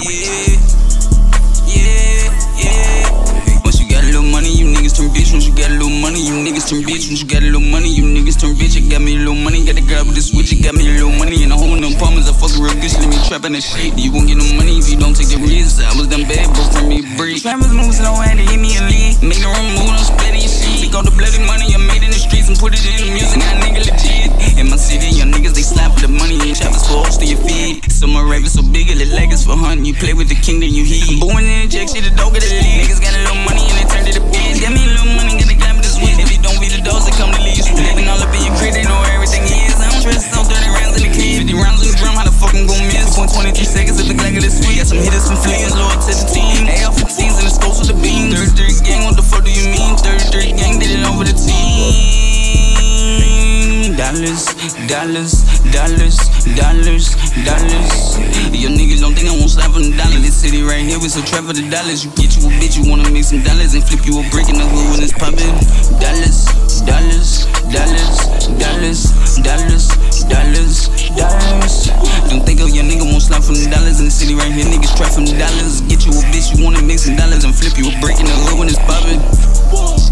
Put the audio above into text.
Yeah, yeah, yeah. Once you got a little money, you niggas turn bitch. Once you got a little money, you niggas turn bitch. Once you got a little money, you niggas turn bitch. I got me a little money, got the girl with the switch. I got me a little money, and a whole them palmers. I fuck real good, she let me trap in that shit. You won't get no money if you don't take the risk. I was done bad, bro, from me break. Trappers move slow, had to hit me a lead. Make the room move, don't split in shit. Take all the bloody money I made in the streets and put it in the music. Now nigga legit. In my city, young niggas, they slap for the money. And choppers for hoes to your feet. Some are ravens so big, it like it's for hunting. You play with the king, then you heat. But when they inject shit, the dog get a lead. Niggas got a little money and they turn to the bitch. Got me a little money, got the guy with the switch. If you don't beat the dogs, they come to leave. Living all up in your crib, they know everything is. I don't trust so 30 rounds in the clip. 50 rounds in the drum, how the fuck I'm gon' miss? 23 seconds, it look like it's sweet. Got some hitters from fleas, loyal to the team. AR-15s and the scopes with the beams. 33 gang, what the fuck do you mean? 33 gang, did it over the team. Dollars, dollars, dollars, dollars, dollars. Your niggas don't think I won't slap on the dollar. This city right here, we so trap for the dollars. You get you a bitch, you wanna make some dollars and flip you a brick in the hood when it's poppin'. Dollars, dollars, dollars, dollars, dollars, dollars, dollars. Don't think of your nigga won't slap from the dollars in the city right here. Niggas trap from the dollars. Get you a bitch, you wanna make some dollars and flip you a brick in the hood when it's poppin'.